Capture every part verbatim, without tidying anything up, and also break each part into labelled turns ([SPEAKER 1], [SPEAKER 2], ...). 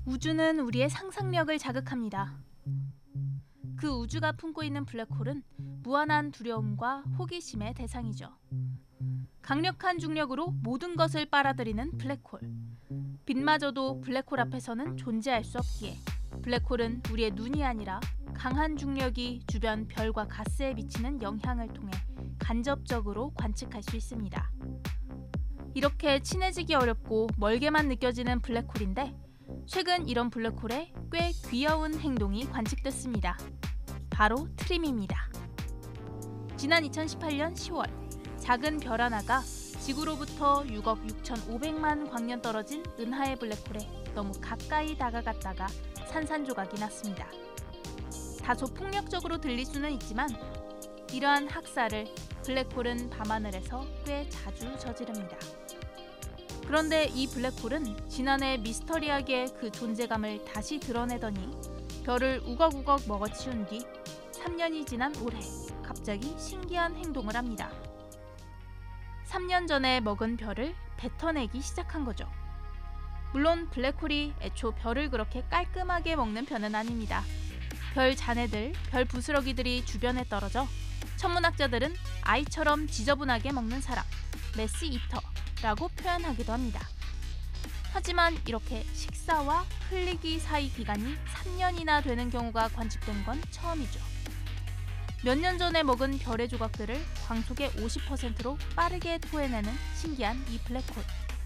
[SPEAKER 1] 우주는 우리의 상상력을 자극합니다. 그 우주가 품고 있는 블랙홀은 무한한 두려움과 호기심의 대상이죠. 강력한 중력으로 모든 것을 빨아들이는 블랙홀. 빛마저도 블랙홀 앞에서는 존재할 수 없기에 블랙홀은 우리의 눈이 아니라 강한 중력이 주변 별과 가스에 미치는 영향을 통해 간접적으로 관측할 수 있습니다. 이렇게 친해지기 어렵고 멀게만 느껴지는 블랙홀인데 최근 이런 블랙홀에 꽤 귀여운 행동이 관측됐습니다. 바로 트림입니다. 지난 이천십팔 년 시월 작은 별 하나가 지구로부터 육억 육천오백만 광년 떨어진 은하의 블랙홀에 너무 가까이 다가갔다가 산산조각이 났습니다. 다소 폭력적으로 들릴 수는 있지만 이러한 학살을 블랙홀은 밤하늘에서 꽤 자주 저지릅니다. 그런데 이 블랙홀은 지난해 미스터리하게 그 존재감을 다시 드러내더니 별을 우걱우걱 먹어치운 뒤 삼 년이 지난 올해 갑자기 신기한 행동을 합니다. 삼 년 전에 먹은 별을 뱉어내기 시작한 거죠. 물론 블랙홀이 애초 별을 그렇게 깔끔하게 먹는 편은 아닙니다. 별 잔해들, 별 부스러기들이 주변에 떨어져 천문학자들은 아이처럼 지저분하게 먹는 사람, 메시 이터라고 표현하기도 합니다. 하지만 이렇게 식사와 흘리기 사이 기간이 삼 년이나 되는 경우가 관측된 건 처음이죠. 몇 년 전에 먹은 별의 조각들을 광속의 오십 퍼센트로 빠르게 토해내는 신기한 이 블랙홀.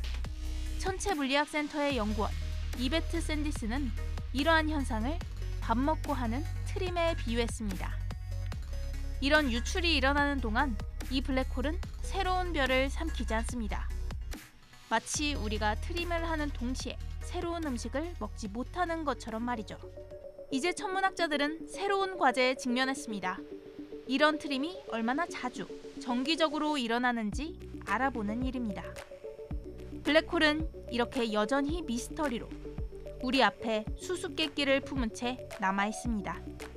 [SPEAKER 1] 천체물리학센터의 연구원 이베트 샌디스는 이러한 현상을 밥 먹고 하는 트림에 비유했습니다. 이런 유출이 일어나는 동안 이 블랙홀은 새로운 별을 삼키지 않습니다. 마치 우리가 트림을 하는 동시에 새로운 음식을 먹지 못하는 것처럼 말이죠. 이제 천문학자들은 새로운 과제에 직면했습니다. 이런 트림이 얼마나 자주, 정기적으로 일어나는지 알아보는 일입니다. 블랙홀은 이렇게 여전히 미스터리로 우리 앞에 수수께끼를 품은 채 남아있습니다.